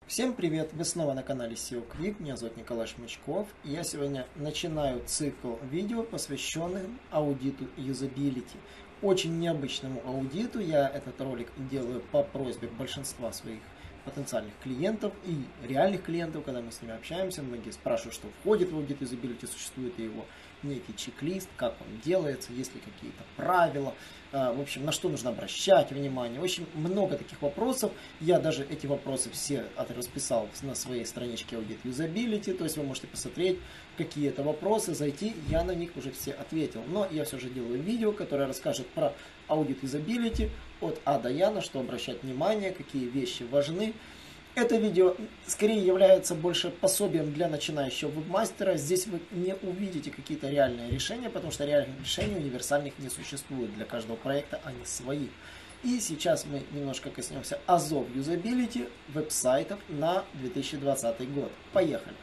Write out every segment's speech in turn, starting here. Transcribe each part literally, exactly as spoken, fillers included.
Всем привет! Вы снова на канале сео Quick, меня зовут Николай Шмычков, и я сегодня начинаю цикл видео, посвященным аудиту юзабилити. Очень необычному аудиту. Я этот ролик делаю по просьбе большинства своих потенциальных клиентов и реальных клиентов, когда мы с ними общаемся. Многие спрашивают, что входит в аудит юзабилити, существует ли его некий чек-лист, как он делается, есть ли какие-то правила, в общем, на что нужно обращать внимание. Очень много таких вопросов. Я даже эти вопросы все расписал на своей страничке Audit Usability, то есть вы можете посмотреть, какие это вопросы, зайти, я на них уже все ответил. Но я все же делаю видео, которое расскажет про Audit Usability от А до Я, на что обращать внимание, какие вещи важны. Это видео скорее является больше пособием для начинающего вебмастера. Здесь вы не увидите какие-то реальные решения, потому что реальных решений универсальных не существует. Для каждого проекта они свои. И сейчас мы немножко коснемся азов юзабилити веб-сайтов на две тысячи двадцатый год. Поехали!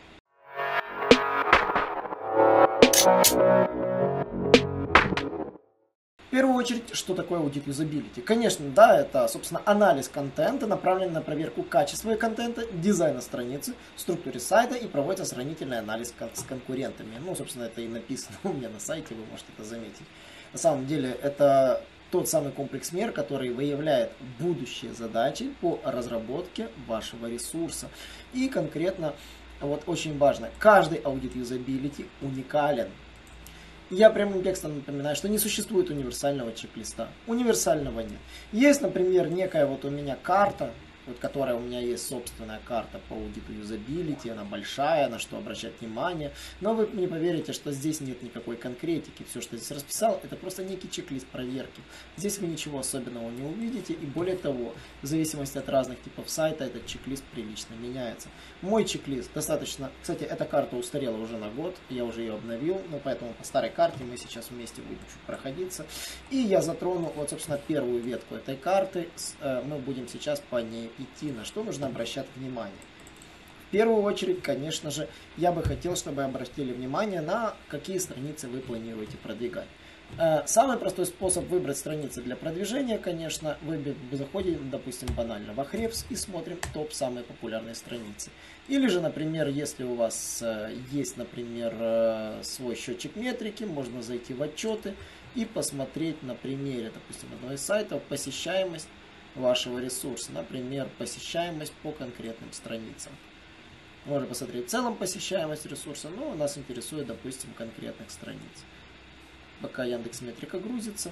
В первую очередь, что такое аудит юзабилити? Конечно, да, это, собственно, анализ контента, направленный на проверку качества контента, дизайна страницы, структуры сайта и проводится сравнительный анализ с конкурентами. Ну, собственно, это и написано у меня на сайте, вы можете это заметить. На самом деле, это тот самый комплекс мер, который выявляет будущие задачи по разработке вашего ресурса. И конкретно, вот очень важно, каждый аудит юзабилити уникален. Я прямым текстом напоминаю, что не существует универсального чек-листа. Универсального нет. Есть, например, некая вот у меня карта, вот которая у меня есть собственная карта по аудиту юзабилити, она большая, на что обращать внимание. Но вы не поверите, что здесь нет никакой конкретики. Все, что здесь расписал, это просто некий чек-лист проверки. Здесь вы ничего особенного не увидите. И более того, в зависимости от разных типов сайта, этот чек-лист прилично меняется. Мой чек-лист достаточно... Кстати, эта карта устарела уже на год, я уже ее обновил, но поэтому по старой карте мы сейчас вместе будем чуть проходиться. И я затрону, вот, собственно, первую ветку этой карты. Мы будем сейчас по ней идти, на что нужно обращать внимание. В первую очередь, конечно же, я бы хотел, чтобы обратили внимание на какие страницы вы планируете продвигать. Самый простой способ выбрать страницы для продвижения, конечно, вы заходите, допустим, банально в Ahrefs и смотрим топ самые популярные страницы. Или же, например, если у вас есть, например, свой счетчик метрики, можно зайти в отчеты и посмотреть на примере, допустим, одного из сайтов посещаемость вашего ресурса, например, посещаемость по конкретным страницам. Можно посмотреть в целом посещаемость ресурса, но нас интересует, допустим, конкретных страниц. Пока Яндекс.Метрика грузится.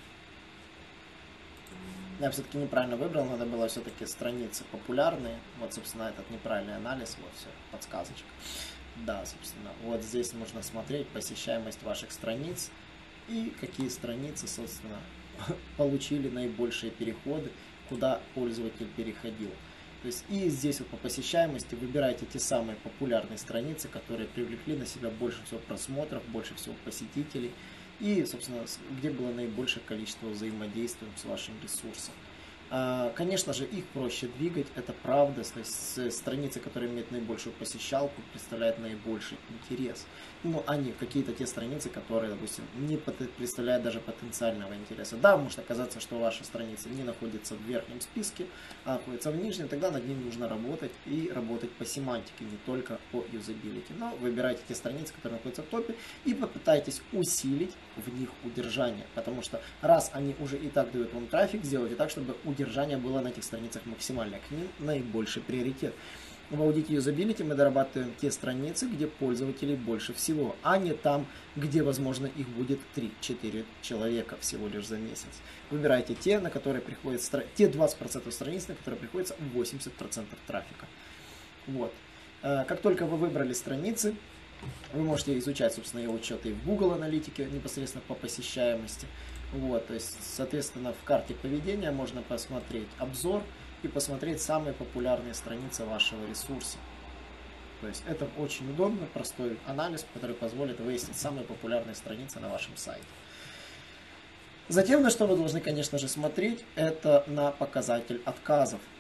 Я все-таки неправильно выбрал, надо было все-таки страницы популярные. Вот, собственно, этот неправильный анализ, вот все, подсказочка. Да, собственно, вот здесь нужно смотреть посещаемость ваших страниц и какие страницы, собственно, получили наибольшие переходы, куда пользователь переходил. То есть и здесь вот по посещаемости выбирайте те самые популярные страницы, которые привлекли на себя больше всего просмотров, больше всего посетителей и, собственно, где было наибольшее количество взаимодействия с вашим ресурсом. Конечно же, их проще двигать, это правда, то есть страницы, которые имеют наибольшую посещалку, представляют наибольший интерес. Ну, они какие-то те страницы, которые, допустим, не представляют даже потенциального интереса. Да, может оказаться, что ваша страница не находится в верхнем списке, а находится в нижнем, тогда над ним нужно работать и работать по семантике, не только по юзабилити. Но выбирайте те страницы, которые находятся в топе, и попытайтесь усилить в них удержание, потому что раз они уже и так дают вам трафик, сделайте так, чтобы удержание было на этих страницах максимально, к ним наибольший приоритет. В аудите юзабилити мы дорабатываем те страницы, где пользователей больше всего, а не там, где, возможно, их будет три-четыре человека всего лишь за месяц. Выбирайте те, на которые приходится, те двадцать процентов страниц, на которые приходится восемьдесят процентов трафика. Вот. Как только вы выбрали страницы, вы можете изучать, собственно, ее учеты и в Google аналитике непосредственно по посещаемости. Вот, то есть, соответственно, в карте поведения можно посмотреть обзор и посмотреть самые популярные страницы вашего ресурса. То есть это очень удобно, простой анализ, который позволит выяснить самые популярные страницы на вашем сайте. Затем, на что вы должны, конечно же, смотреть, это на показатель отказов.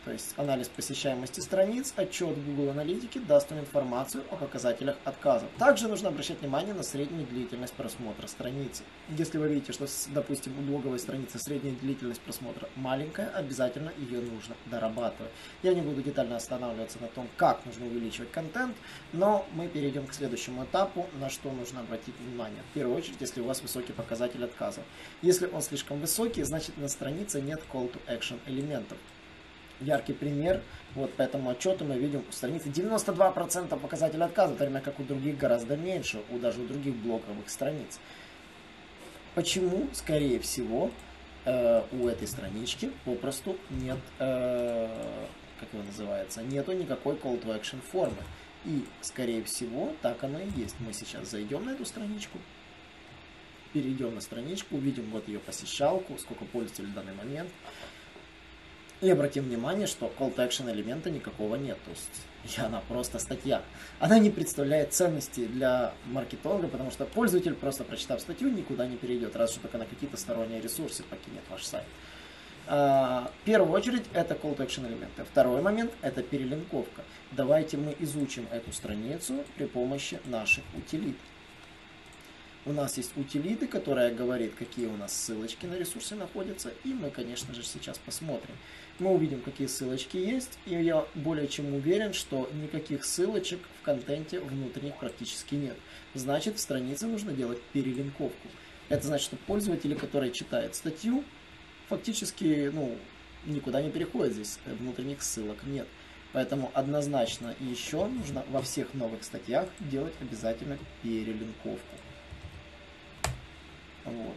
То есть анализ посещаемости страниц, отчет Google Аналитики даст вам информацию о показателях отказов. Также нужно обращать внимание на среднюю длительность просмотра страницы. Если вы видите, что, допустим, у блоговой страницы средняя длительность просмотра маленькая, обязательно ее нужно дорабатывать. Я не буду детально останавливаться на том, как нужно увеличивать контент, но мы перейдем к следующему этапу, на что нужно обратить внимание. В первую очередь, если у вас высокий показатель отказов. Если он слишком высокий, значит на странице нет call to action элементов. Яркий пример, вот по этому отчету мы видим у страницы девяносто два процента показателя отказа, в то время как у других гораздо меньше, у даже у других блоковых страниц. Почему? Скорее всего, э, у этой странички попросту нет, э, как его называется, нету никакой call to action формы. И, скорее всего, так оно и есть. Мы сейчас зайдем на эту страничку, перейдем на страничку, увидим вот ее посещалку, сколько пользователей в данный момент. И обратим внимание, что call to action элемента никакого нет. То есть она просто статья. Она не представляет ценности для маркетолога, потому что пользователь, просто прочитав статью, никуда не перейдет, разве что только на какие-то сторонние ресурсы покинет ваш сайт. В первую очередь это call to action элементы. Второй момент это перелинковка. Давайте мы изучим эту страницу при помощи наших утилит. У нас есть утилиты, которая говорит, какие у нас ссылочки на ресурсы находятся, и мы, конечно же, сейчас посмотрим. Мы увидим, какие ссылочки есть, и я более чем уверен, что никаких ссылочек в контенте внутренних практически нет. Значит, в странице нужно делать перелинковку. Это значит, что пользователи, которые читают статью, фактически ну, никуда не переходят, здесь внутренних ссылок нет. Поэтому однозначно еще нужно во всех новых статьях делать обязательно перелинковку. Вот.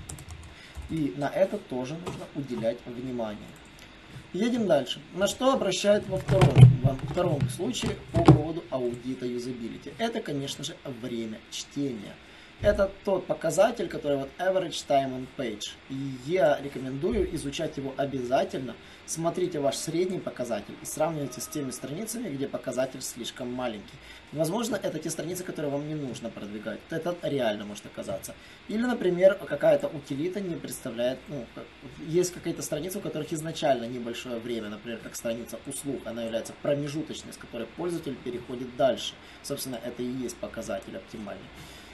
И на это тоже нужно уделять внимание. Едем дальше. На что обращают во втором, во втором случае по поводу аудита юзабилити? Это, конечно же, время чтения. Это тот показатель, который вот average time on page. И я рекомендую изучать его обязательно. Смотрите ваш средний показатель и сравнивайте с теми страницами, где показатель слишком маленький. Возможно, это те страницы, которые вам не нужно продвигать. Это реально может оказаться. Или, например, какая-то утилита не представляет, ну, есть какие-то страницы, у которых изначально небольшое время, например, как страница услуг, она является промежуточной, с которой пользователь переходит дальше. Собственно, это и есть показатель оптимальный.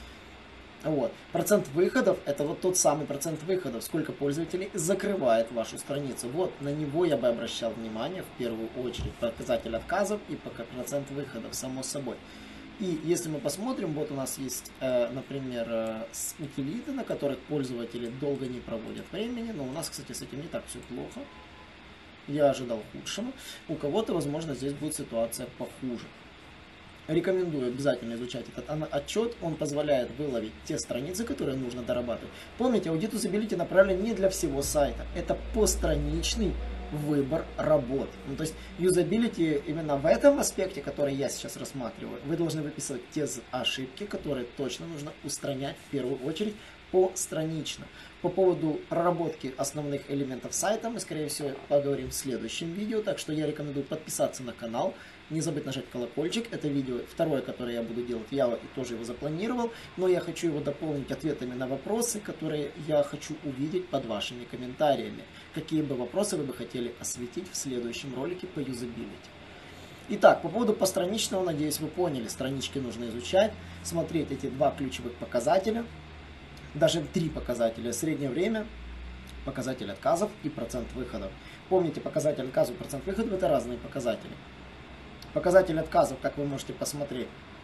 Вот. Процент выходов – это вот тот самый процент выходов, сколько пользователей закрывает вашу страницу. Вот на него я бы обращал внимание в первую очередь. Показатель отказов и процент выходов, само собой. И если мы посмотрим, вот у нас есть, э, например, э, утилиты, на которых пользователи долго не проводят времени. Но у нас, кстати, с этим не так все плохо. Я ожидал худшего. У кого-то, возможно, здесь будет ситуация похуже. Рекомендую обязательно изучать этот отчет. Он позволяет выловить те страницы, которые нужно дорабатывать. Помните, аудит юзабилити направлен не для всего сайта. Это постраничный выбор работ. Ну, то есть юзабилити именно в этом аспекте, который я сейчас рассматриваю, вы должны выписывать те ошибки, которые точно нужно устранять в первую очередь постранично. По поводу проработки основных элементов сайта мы, скорее всего, поговорим в следующем видео. Так что я рекомендую подписаться на канал. Не забыть нажать колокольчик. Это видео второе, которое я буду делать. Я тоже его запланировал. Но я хочу его дополнить ответами на вопросы, которые я хочу увидеть под вашими комментариями. Какие бы вопросы вы бы хотели осветить в следующем ролике по юзабилити. Итак, по поводу постраничного, надеюсь, вы поняли. Странички нужно изучать, смотреть эти два ключевых показателя. Даже три показателя. Среднее время, показатель отказов и процент выходов. Помните, показатель отказов и процент выходов – это разные показатели. Показатель отказов, как вы можете посмотреть.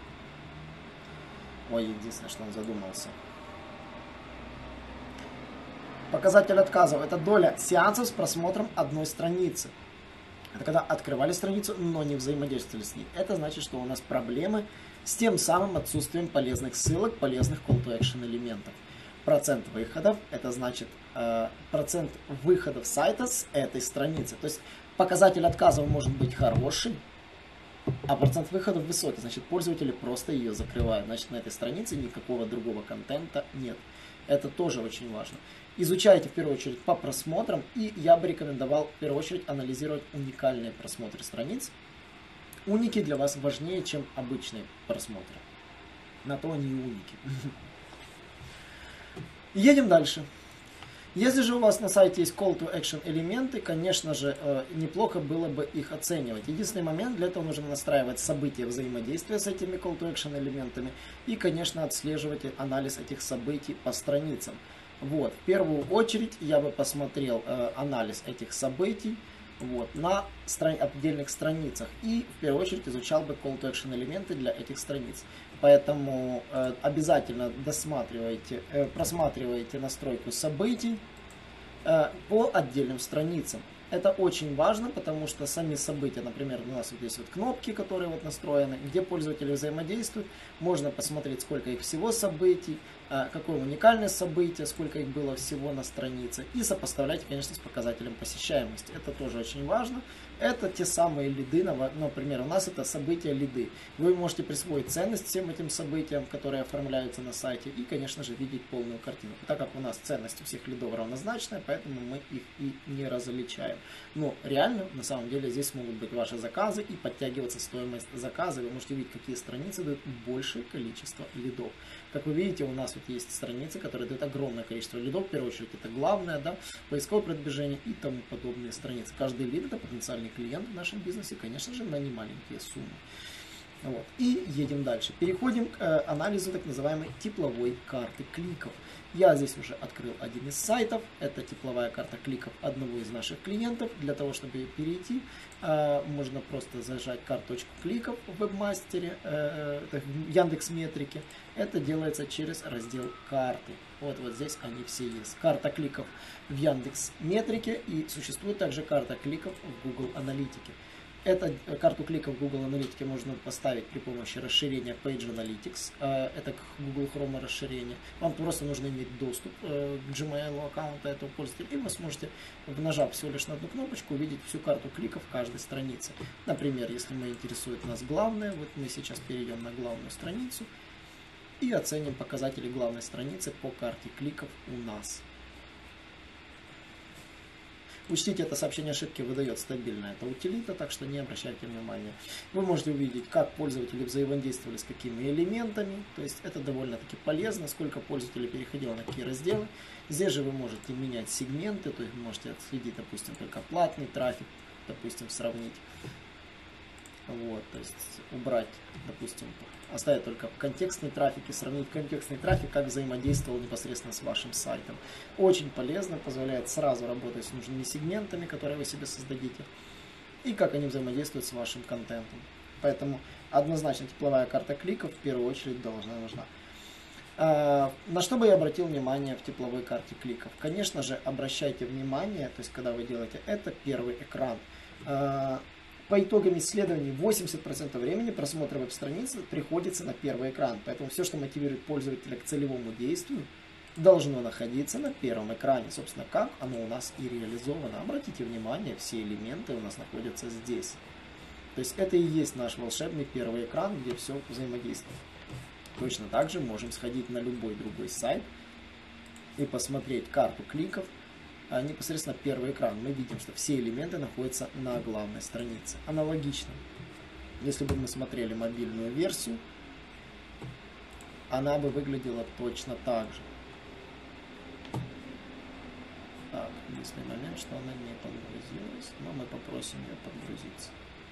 Ой, единственное, что он задумался. Показатель отказов – это доля сеансов с просмотром одной страницы. Это когда открывали страницу, но не взаимодействовали с ней. Это значит, что у нас проблемы с тем самым отсутствием полезных ссылок, полезных call to action элементов. Процент выходов – это значит э, процент выходов сайта с этой страницы. То есть показатель отказов может быть хороший, а процент выходов высокий. Значит, пользователи просто ее закрывают. Значит, на этой странице никакого другого контента нет. Это тоже очень важно. Изучайте в первую очередь по просмотрам. И я бы рекомендовал в первую очередь анализировать уникальные просмотры страниц. Уники для вас важнее, чем обычные просмотры. На то они и уники. Едем дальше. Если же у вас на сайте есть call to action элементы, конечно же, неплохо было бы их оценивать. Единственный момент, для этого нужно настраивать события взаимодействия с этими call to action элементами и, конечно, отслеживать анализ этих событий по страницам. Вот. В первую очередь я бы посмотрел анализ этих событий вот, на страни- отдельных страницах и в первую очередь изучал бы call to action элементы для этих страниц. Поэтому э, обязательно досматривайте, э, просматривайте настройку событий э, по отдельным страницам. Это очень важно, потому что сами события, например, у нас вот здесь вот кнопки, которые вот настроены, где пользователи взаимодействуют, можно посмотреть, сколько их всего событий, какое уникальное событие, сколько их было всего на странице, и сопоставлять, конечно, с показателем посещаемости. Это тоже очень важно. Это те самые лиды, например, у нас это события лиды. Вы можете присвоить ценность всем этим событиям, которые оформляются на сайте, и, конечно же, видеть полную картину. Так как у нас ценность у всех лидов равнозначная, поэтому мы их и не различаем. Но реально, на самом деле, здесь могут быть ваши заказы и подтягиваться стоимость заказа. Вы можете видеть, какие страницы дают большее количество лидов. Как вы видите, у нас вот есть страницы, которые дают огромное количество лидов. В первую очередь это главное, да, поисковое продвижение и тому подобные страницы. Каждый лид это потенциальный клиент в нашем бизнесе, конечно же, на немаленькие суммы. Вот. И едем дальше. Переходим к э, анализу так называемой тепловой карты кликов. Я здесь уже открыл один из сайтов. Это тепловая карта кликов одного из наших клиентов. Для того, чтобы перейти, э, можно просто зажать карточку кликов в вебмастере, э, в Яндекс.Метрике. Это делается через раздел карты. Вот, вот здесь они все есть. Карта кликов в Яндекс.Метрике и существует также карта кликов в Google Аналитике. Эту карту кликов в Google Аналитике можно поставить при помощи расширения Page Analytics. Это к Google Chrome расширение. Вам просто нужно иметь доступ к Gmail аккаунта этого пользователя. И вы сможете, нажав всего лишь на одну кнопочку, увидеть всю карту кликов каждой страницы. Например, если мы интересует нас главное, вот мы сейчас перейдем на главную страницу и оценим показатели главной страницы по карте кликов у нас. Учтите, это сообщение ошибки выдает стабильно. Это утилита, так что не обращайте внимания. Вы можете увидеть, как пользователи взаимодействовали с какими элементами. То есть это довольно-таки полезно, сколько пользователей переходило на какие разделы. Здесь же вы можете менять сегменты, то есть вы можете отследить, допустим, только платный трафик, допустим, сравнить. Вот, то есть убрать, допустим, оставить только контекстный трафик и сравнить контекстный трафик, как взаимодействовал непосредственно с вашим сайтом. Очень полезно, позволяет сразу работать с нужными сегментами, которые вы себе создадите, и как они взаимодействуют с вашим контентом. Поэтому однозначно тепловая карта кликов в первую очередь должна нужна. На что бы я обратил внимание в тепловой карте кликов? Конечно же, обращайте внимание, то есть когда вы делаете это, первый экран. По итогам исследований восемьдесят процентов времени просмотра веб-страницы приходится на первый экран. Поэтому все, что мотивирует пользователя к целевому действию, должно находиться на первом экране. Собственно, как оно у нас и реализовано. Обратите внимание, все элементы у нас находятся здесь. То есть это и есть наш волшебный первый экран, где все взаимодействует. Точно так же можем сходить на любой другой сайт и посмотреть карту кликов. А непосредственно первый экран. Мы видим, что все элементы находятся на главной странице. Аналогично. Если бы мы смотрели мобильную версию, она бы выглядела точно так же. Так, единственный момент, что она не подгрузилась, но мы попросим ее подгрузиться.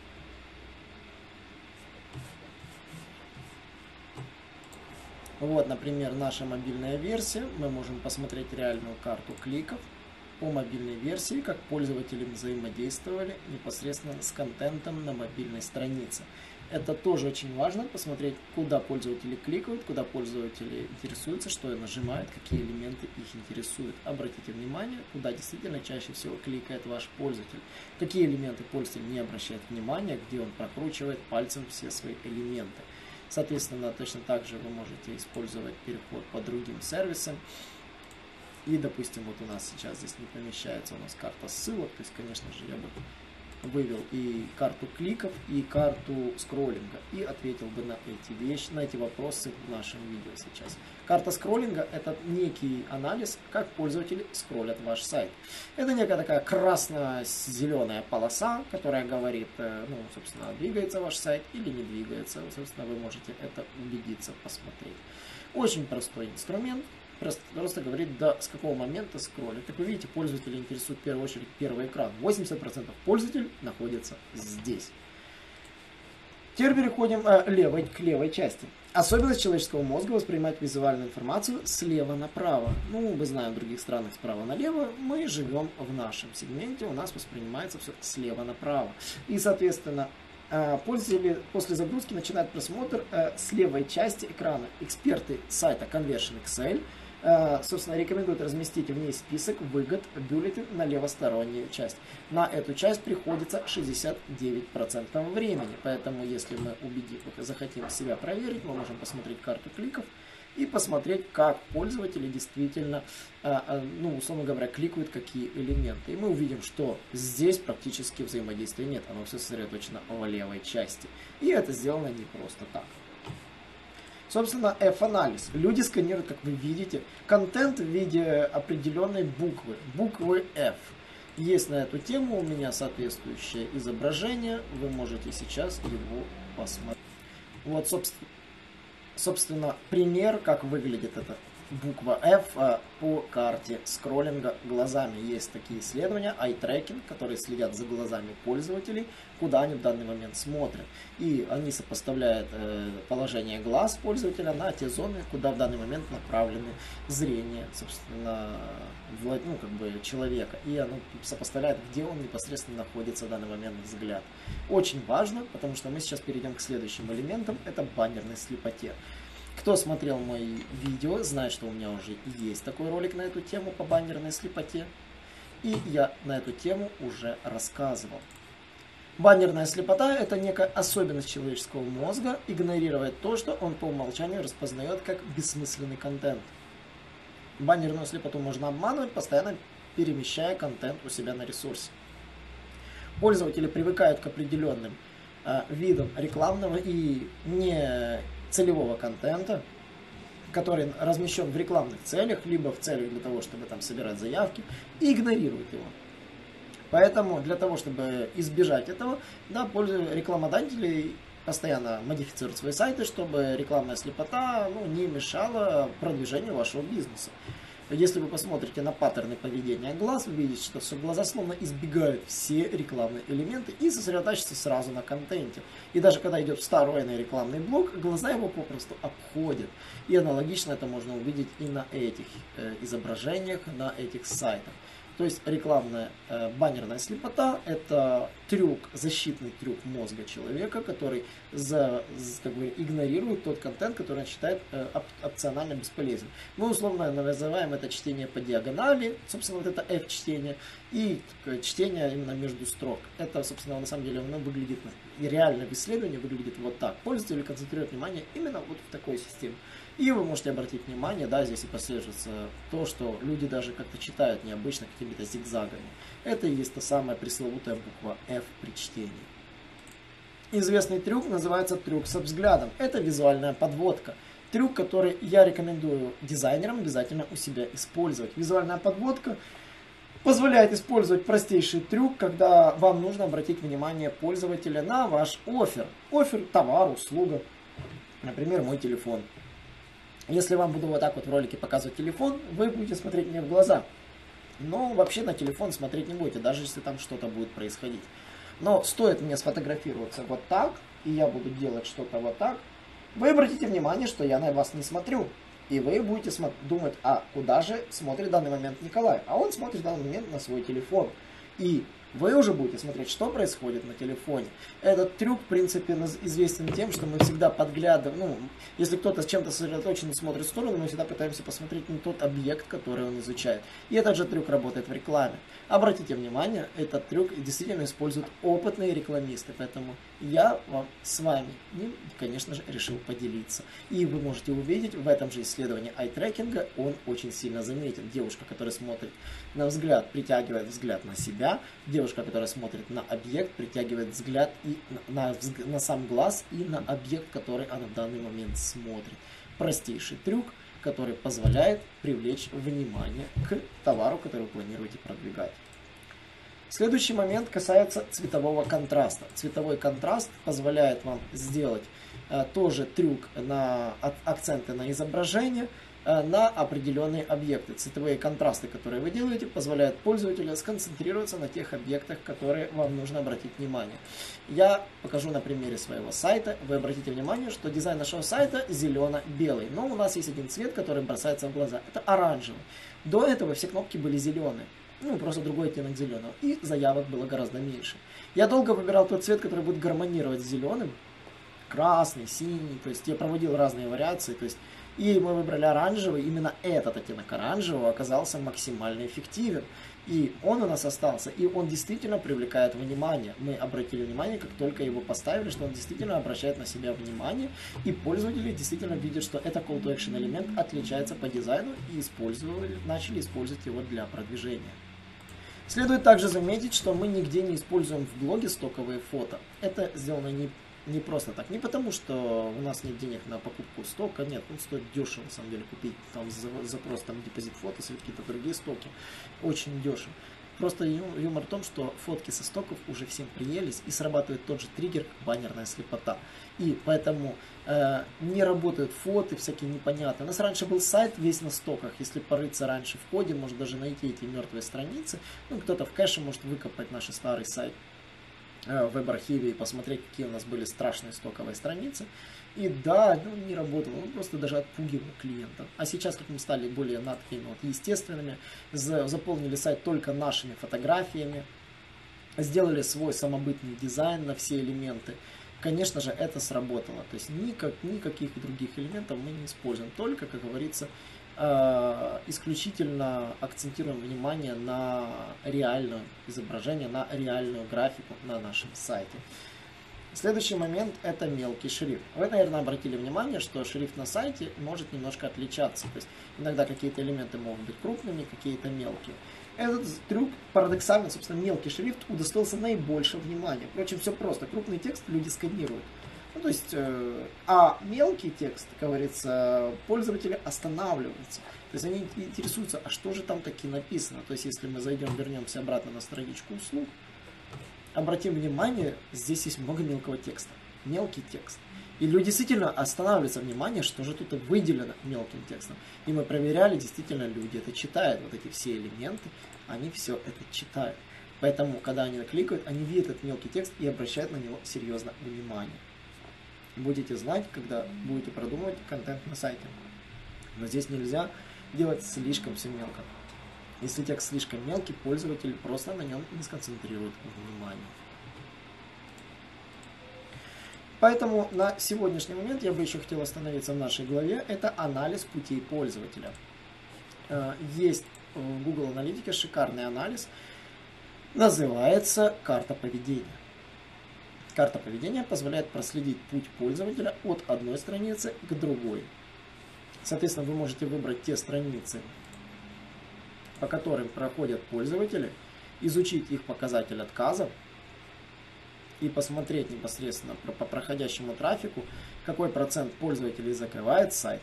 Вот, например, наша мобильная версия. Мы можем посмотреть реальную карту кликов по мобильной версии, как пользователи взаимодействовали непосредственно с контентом на мобильной странице. Это тоже очень важно, посмотреть, куда пользователи кликают, куда пользователи интересуются, что нажимают, какие элементы их интересуют. Обратите внимание, куда действительно чаще всего кликает ваш пользователь. Какие элементы пользователь не обращает внимания, где он прокручивает пальцем все свои элементы. Соответственно, точно так же вы можете использовать переход по другим сервисам. И, допустим, вот у нас сейчас здесь не помещается у нас карта ссылок, то есть, конечно же, я бы вывел и карту кликов, и карту скроллинга, и ответил бы на эти вещи, на эти вопросы в нашем видео сейчас. Карта скроллинга – это некий анализ, как пользователи скроллят ваш сайт. Это некая такая красно-зеленая полоса, которая говорит, ну, собственно, двигается ваш сайт или не двигается. Собственно, вы можете это убедиться, посмотреть. Очень простой инструмент. просто, просто говорит, да, с какого момента скроллит. Как вы видите, пользователя интересует в первую очередь первый экран. восемьдесят процентов пользователей находится здесь. Теперь переходим э, левой, к левой части. Особенность человеческого мозга воспринимать визуальную информацию слева направо. Ну, мы знаем, в других странах справа налево. Мы живем в нашем сегменте, у нас воспринимается все слева направо. И, соответственно, э, пользователи после загрузки начинают просмотр э, с левой части экрана. Эксперты сайта Conversion икс эл собственно, рекомендуют разместить в ней список выгод бюллетен на левостороннюю часть. На эту часть приходится шестьдесят девять процентов времени. Поэтому, если мы убедим, захотим себя проверить, мы можем посмотреть карту кликов и посмотреть, как пользователи действительно, ну, условно говоря, кликают какие элементы. И мы увидим, что здесь практически взаимодействия нет. Оно все сосредоточено в левой части. И это сделано не просто так. Собственно, F-анализ. Люди сканируют, как вы видите, контент в виде определенной буквы, буквы F. Есть на эту тему у меня соответствующее изображение, вы можете сейчас его посмотреть. Вот, собственно, собственно пример, как выглядит эта буква F по карте скроллинга глазами. Есть такие исследования, eye tracking, которые следят за глазами пользователей, куда они в данный момент смотрят. И они сопоставляют э, положение глаз пользователя на те зоны, куда в данный момент направлены зрение, собственно, влад... ну, как бы человека. И оно сопоставляет, где он непосредственно находится в данный момент взгляд. Очень важно, потому что мы сейчас перейдем к следующим элементам, это баннерной слепоте. Кто смотрел мои видео, знает, что у меня уже есть такой ролик на эту тему по баннерной слепоте. И я на эту тему уже рассказывал. Баннерная слепота – это некая особенность человеческого мозга, игнорировать то, что он по умолчанию распознает как бессмысленный контент. Баннерную слепоту можно обманывать, постоянно перемещая контент у себя на ресурсе. Пользователи привыкают к определенным э, видам рекламного и не целевого контента, который размещен в рекламных целях, либо в целях для того, чтобы там собирать заявки, и игнорируют его. Поэтому для того, чтобы избежать этого, да, рекламодатели постоянно модифицируют свои сайты, чтобы рекламная слепота, ну, не мешала продвижению вашего бизнеса. Если вы посмотрите на паттерны поведения глаз, вы видите, что, что глаза словно избегают все рекламные элементы и сосредотачиваются сразу на контенте. И даже когда идет встроенный рекламный блок, глаза его попросту обходят. И аналогично это можно увидеть и на этих э, изображениях, на этих сайтах. То есть рекламная э, баннерная слепота – это трюк, защитный трюк мозга человека, который за, как бы, игнорирует тот контент, который он считает э, оп опционально бесполезным. Мы условно называем это чтение по диагонали, собственно, вот это F-чтение, и такое чтение именно между строк. Это, собственно, на самом деле оно выглядит, и реально в исследовании выглядит вот так. Пользователи концентрируют внимание именно вот в такой системе. И вы можете обратить внимание, да, здесь и прослеживается то, что люди даже как-то читают необычно какими-то зигзагами. Это и есть та самая пресловутая буква F при чтении. Известный трюк называется трюк со взглядом. Это визуальная подводка. Трюк, который я рекомендую дизайнерам обязательно у себя использовать. Визуальная подводка позволяет использовать простейший трюк, когда вам нужно обратить внимание пользователя на ваш оффер. Оффер, товар, услуга. Например, мой телефон. Если вам буду вот так вот в ролике показывать телефон, вы будете смотреть мне в глаза. Но вообще на телефон смотреть не будете, даже если там что-то будет происходить. Но стоит мне сфотографироваться вот так, и я буду делать что-то вот так, вы обратите внимание, что я на вас не смотрю. И вы будете думать, а куда же смотрит в данный момент Николай? А он смотрит в данный момент на свой телефон. И вы уже будете смотреть, что происходит на телефоне. Этот трюк, в принципе, известен тем, что мы всегда подглядываем. Ну, если кто-то с чем-то сосредоточен и смотрит в сторону, мы всегда пытаемся посмотреть на тот объект, который он изучает. И этот же трюк работает в рекламе. Обратите внимание, этот трюк действительно используют опытные рекламисты. Поэтому я вам с вами, конечно же, решил поделиться. И вы можете увидеть в этом же исследовании ай-трекинга, он очень сильно заметен. Девушка, которая смотрит на взгляд, притягивает взгляд на себя. Девушка, которая смотрит на объект, притягивает взгляд и на, на, на сам глаз и на объект, который она в данный момент смотрит. Простейший трюк, который позволяет привлечь внимание к товару, который вы планируете продвигать. Следующий момент касается цветового контраста. Цветовой контраст позволяет вам сделать э, тоже трюк на акценты на изображение на определенные объекты. Цветовые контрасты, которые вы делаете, позволяют пользователю сконцентрироваться на тех объектах, которые вам нужно обратить внимание. Я покажу на примере своего сайта. Вы обратите внимание, что дизайн нашего сайта зелено-белый. Но у нас есть один цвет, который бросается в глаза. Это оранжевый. До этого все кнопки были зеленые. Ну, просто другой оттенок зеленого. И заявок было гораздо меньше. Я долго выбирал тот цвет, который будет гармонировать с зеленым. Красный, синий. То есть я проводил разные вариации. То есть и мы выбрали оранжевый, именно этот оттенок оранжевого оказался максимально эффективен. И он у нас остался, и он действительно привлекает внимание. Мы обратили внимание, как только его поставили, что он действительно обращает на себя внимание, и пользователи действительно видят, что это call to action элемент отличается по дизайну, и использовали, начали использовать его для продвижения. Следует также заметить, что мы нигде не используем в блоге стоковые фото. Это сделано не Не просто так. Не потому, что у нас нет денег на покупку стока. Нет, он стоит дешево, на самом деле, купить. Там запрос, там депозит фотос или какие-то другие стоки. Очень дешево. Просто юмор в том, что фотки со стоков уже всем приелись. И срабатывает тот же триггер, как баннерная слепота. И поэтому э, не работают фото всякие непонятные. У нас раньше был сайт весь на стоках. Если порыться раньше в коде, может даже найти эти мертвые страницы. Ну, кто-то в кэше может выкопать наш старый сайт в веб-архиве и посмотреть, какие у нас были страшные стоковые страницы. И да, ну, не работало, он просто даже отпугивал клиентов. А сейчас, как мы стали более над такими вот естественными, заполнили сайт только нашими фотографиями, сделали свой самобытный дизайн на все элементы, конечно же, это сработало. То есть никак, никаких других элементов мы не используем, только, как говорится, исключительно акцентируем внимание на реальное изображение, на реальную графику на нашем сайте. Следующий момент — это мелкий шрифт. Вы, наверное, обратили внимание, что шрифт на сайте может немножко отличаться. То есть иногда какие-то элементы могут быть крупными, какие-то мелкие. Этот трюк парадоксально, собственно, мелкий шрифт удостоился наибольшего внимания. Впрочем, все просто. Крупный текст люди сканируют. Ну, то есть, э, а мелкий текст, как говорится, пользователи останавливаются. То есть они интересуются, а что же там таки написано. То есть, если мы зайдем, вернемся обратно на страничку услуг, обратим внимание, здесь есть много мелкого текста. Мелкий текст. И люди действительно останавливаются внимание, что же тут выделено мелким текстом. И мы проверяли, действительно люди это читают. Вот эти все элементы, они все это читают. Поэтому, когда они кликают, они видят этот мелкий текст и обращают на него серьезно внимание. Будете знать, когда будете продумывать контент на сайте. Но здесь нельзя делать слишком все мелко. Если текст слишком мелкий, пользователь просто на нем не сконцентрирует внимание. Поэтому на сегодняшний момент я бы еще хотел остановиться в нашей главе. Это анализ путей пользователя. Есть в Google Аналитике шикарный анализ. Называется карта поведения. Карта поведения позволяет проследить путь пользователя от одной страницы к другой. Соответственно, вы можете выбрать те страницы, по которым проходят пользователи, изучить их показатель отказов и посмотреть непосредственно по проходящему трафику, какой процент пользователей закрывает сайт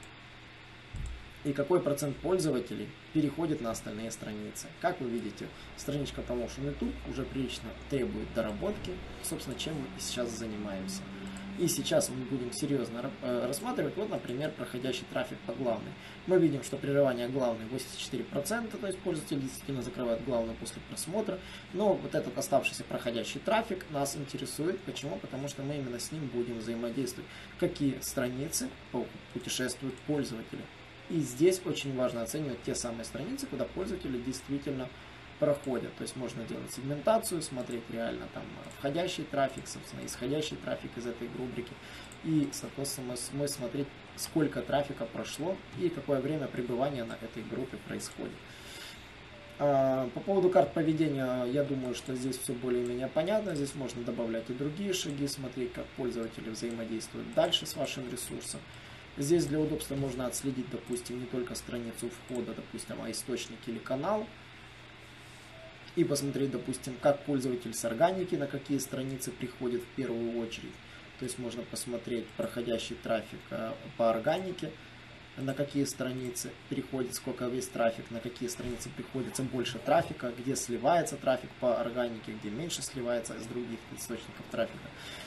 и какой процент пользователей переходит на остальные страницы. Как вы видите, страничка Promotion YouTube уже прилично требует доработки, собственно, чем мы сейчас занимаемся. И сейчас мы будем серьезно рассматривать, вот, например, проходящий трафик по главной. Мы видим, что прерывание главной восемьдесят четыре процента, то есть пользователи действительно закрывают главную после просмотра. Но вот этот оставшийся проходящий трафик нас интересует. Почему? Потому что мы именно с ним будем взаимодействовать. Какие страницы путешествуют пользователи. И здесь очень важно оценивать те самые страницы, куда пользователи действительно проходят. То есть можно делать сегментацию, смотреть реально там входящий трафик, собственно, исходящий трафик из этой рубрики. И, соответственно, мы смотреть, сколько трафика прошло и какое время пребывания на этой группе происходит. По поводу карт поведения, я думаю, что здесь все более-менее понятно. Здесь можно добавлять и другие шаги, смотреть, как пользователи взаимодействуют дальше с вашим ресурсом. Здесь для удобства можно отследить, допустим, не только страницу входа, допустим, а источник или канал. И посмотреть, допустим, как пользователь с органики, на какие страницы приходит в первую очередь. То есть можно посмотреть проходящий трафик по органике, на какие страницы приходит, сколько весь трафик, на какие страницы приходится больше трафика, где сливается трафик по органике, где меньше сливается из других источников трафика.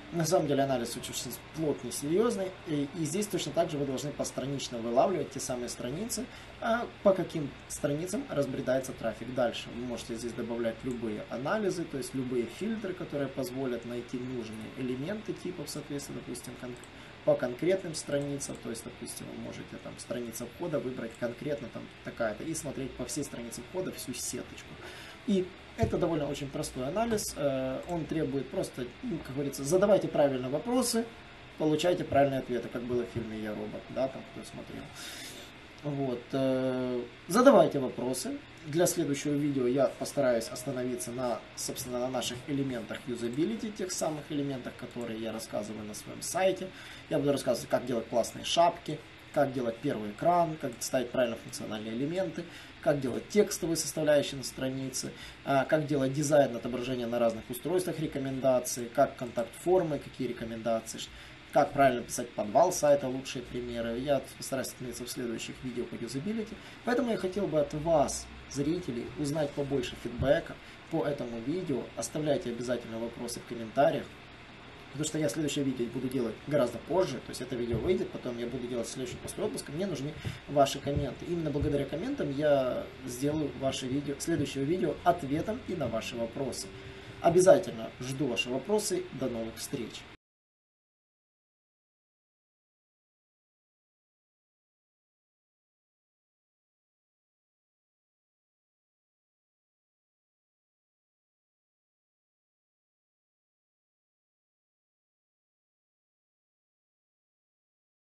На самом деле анализ очень плотный, серьезный, и, и здесь точно так же вы должны постранично вылавливать те самые страницы, а по каким страницам разбредается трафик дальше. Вы можете здесь добавлять любые анализы, то есть любые фильтры, которые позволят найти нужные элементы типов, соответственно, допустим, кон по конкретным страницам, то есть, допустим, вы можете там страница входа выбрать конкретно там такая-то и смотреть по всей странице входа всю сеточку. И это довольно очень простой анализ, он требует просто, ну, как говорится, задавайте правильные вопросы, получайте правильные ответы, как было в фильме «Я робот», да, там кто смотрел. Вот. Задавайте вопросы. Для следующего видео я постараюсь остановиться на, собственно, на наших элементах юзабилити, тех самых элементах, которые я рассказываю на своем сайте. Я буду рассказывать, как делать классные шапки, как делать первый экран, как ставить правильно функциональные элементы, как делать текстовые составляющие на странице, как делать дизайн отображения на разных устройствах, рекомендации, как контакт-формы, какие рекомендации, как правильно писать подвал сайта, лучшие примеры. Я постараюсь остановиться в следующих видео по юзабилити. Поэтому я хотел бы от вас, зрителей, узнать побольше фидбэка по этому видео. Оставляйте обязательно вопросы в комментариях. Потому что я следующее видео буду делать гораздо позже, то есть это видео выйдет, потом я буду делать следующее после отпуска, мне нужны ваши комменты. Именно благодаря комментам я сделаю ваше видео, следующее видео ответом и на ваши вопросы. Обязательно жду ваши вопросы, до новых встреч!